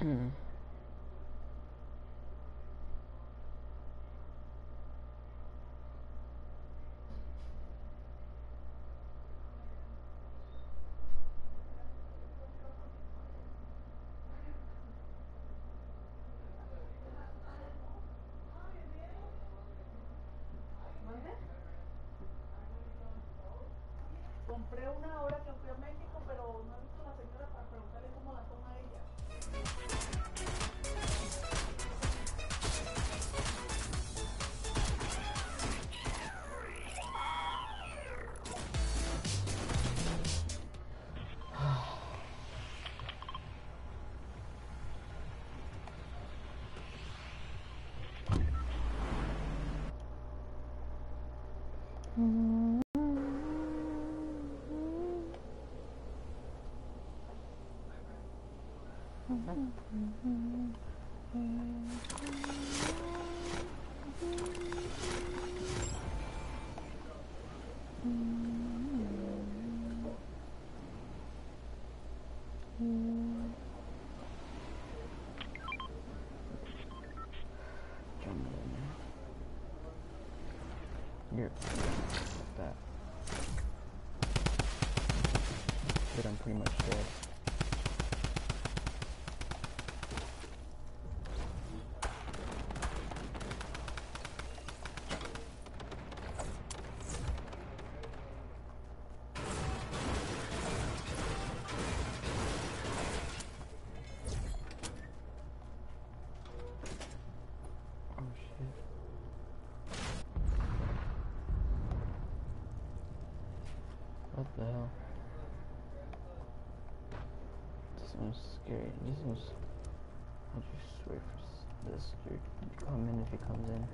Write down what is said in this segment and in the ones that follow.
Compré una hora que fui a México, pero no he visto a la señora para preguntarle cómo la toma ella. You're like that. But I'm pretty much dead. Oh shit. What the hell? This one's scary. This one's... I'll just wait for this dude to come in if he comes in.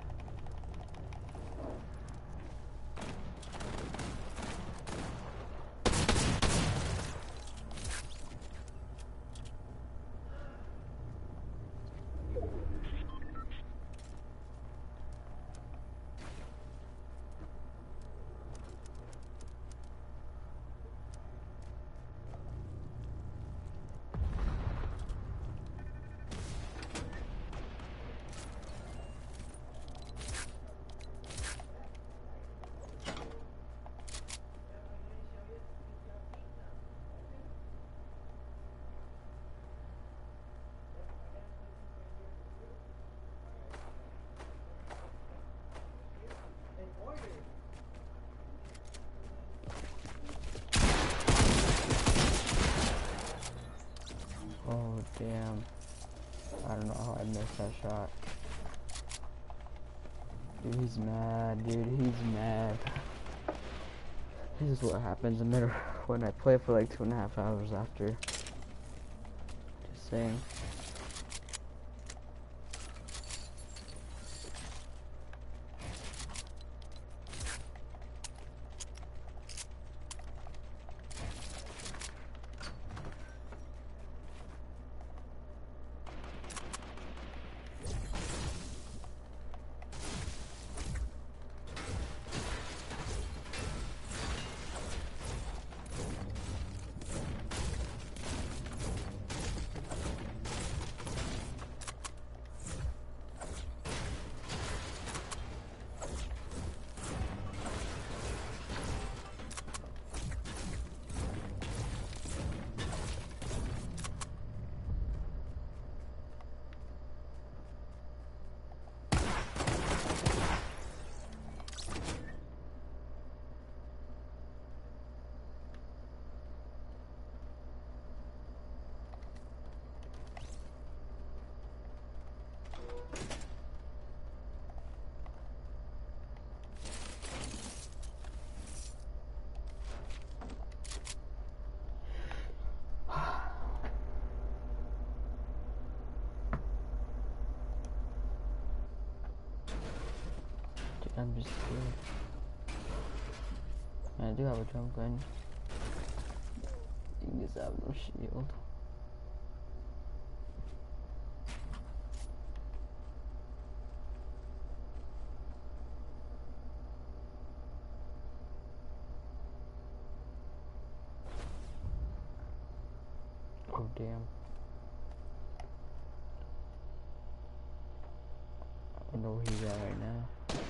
Oh damn. I don't know how I missed that shot. Dude, he's mad, dude, he's mad. This is what happens when I play for like 2.5 hours after. Just saying. I'm just scared. I do have a jump gun. You just have no shield. Oh damn. know where he's at right now.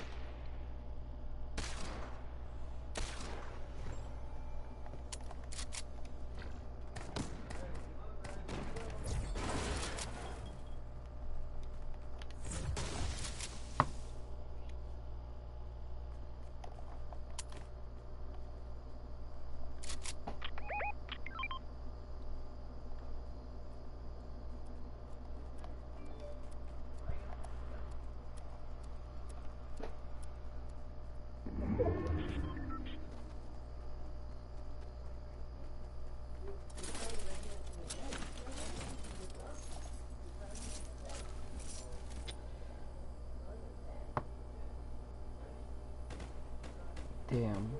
Damn.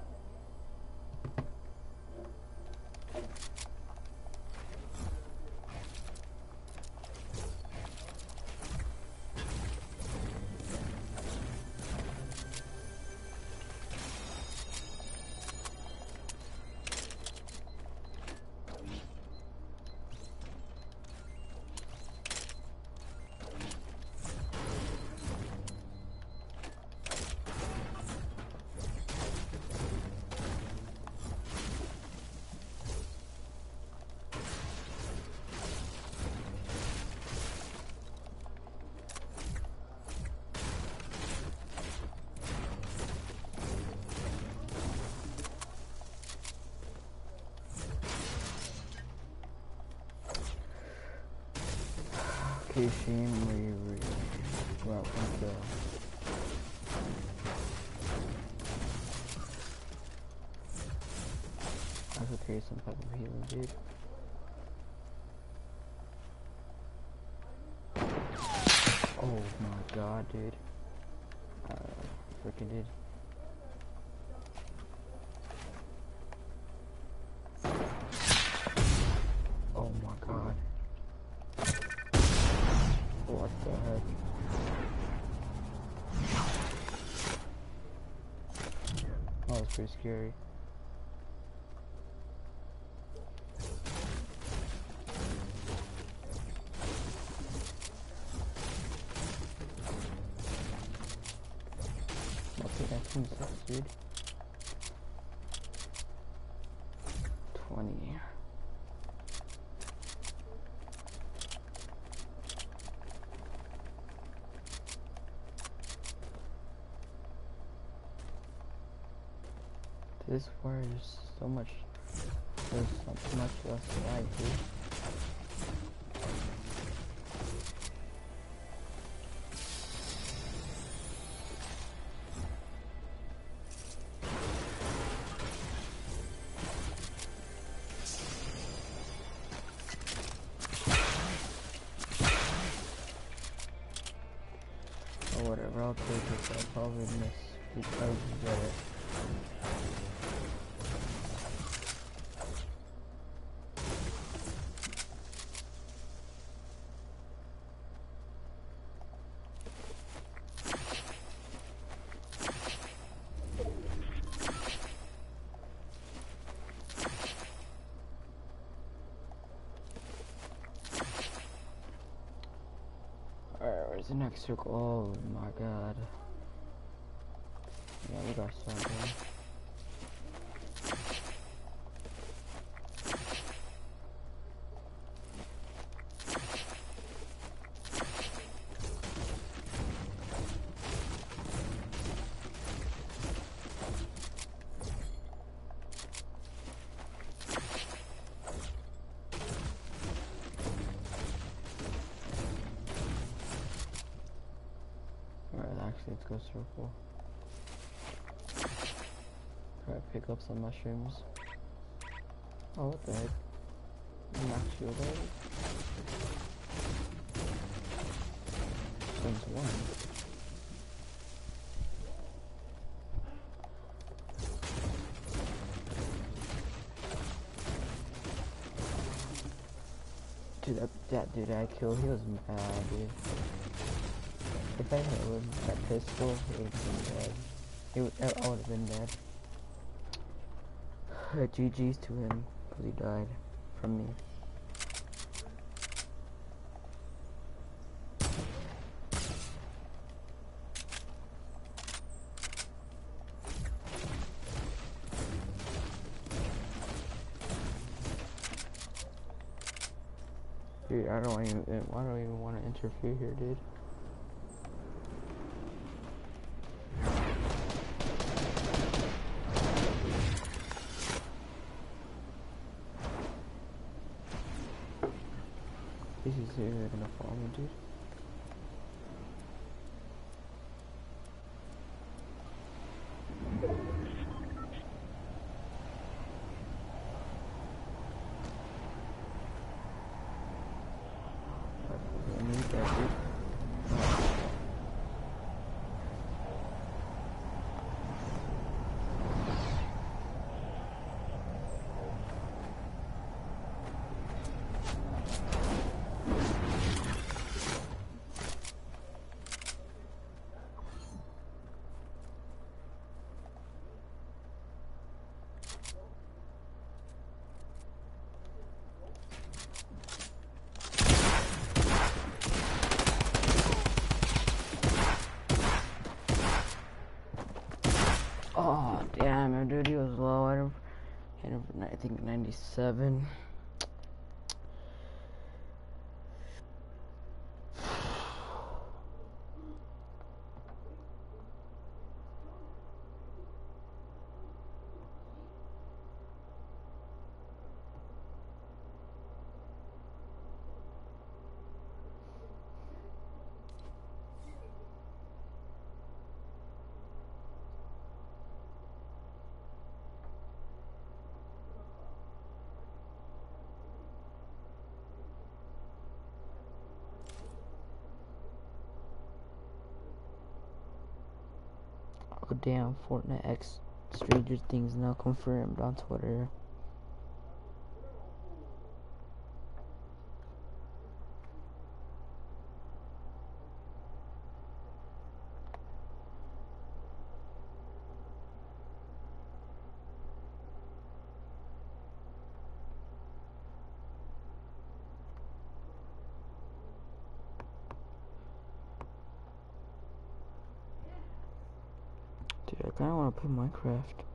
Okay, Shane, welcome to. I should create some type of healing, dude. Oh my god, dude. Freaking did. Oh my god. What the heck? That was pretty scary. That sucks, dude. 20. This war is so much. There's so much less life, dude. Or whatever, I'll take it. I'll probably miss because of it. Alright, where's the next circle? Oh my god. Yeah, we got something. Actually, let's go circle. Try to pick up some mushrooms. Oh, what the heck? Max shield already? There's one. Dude, that dude I killed, he was mad, dude. If I hit with that pistol, he would have been dead. I would have been dead. GG's to him, because he died from me. Dude, I don't even want to interfere here, dude. This is seriously gonna follow me, dude. I need that, dude. Oh, damn, dude, he was low. I think 97. Oh, damn, Fortnite X Stranger Things now confirmed on Twitter. Dude, I kinda wanna play Minecraft.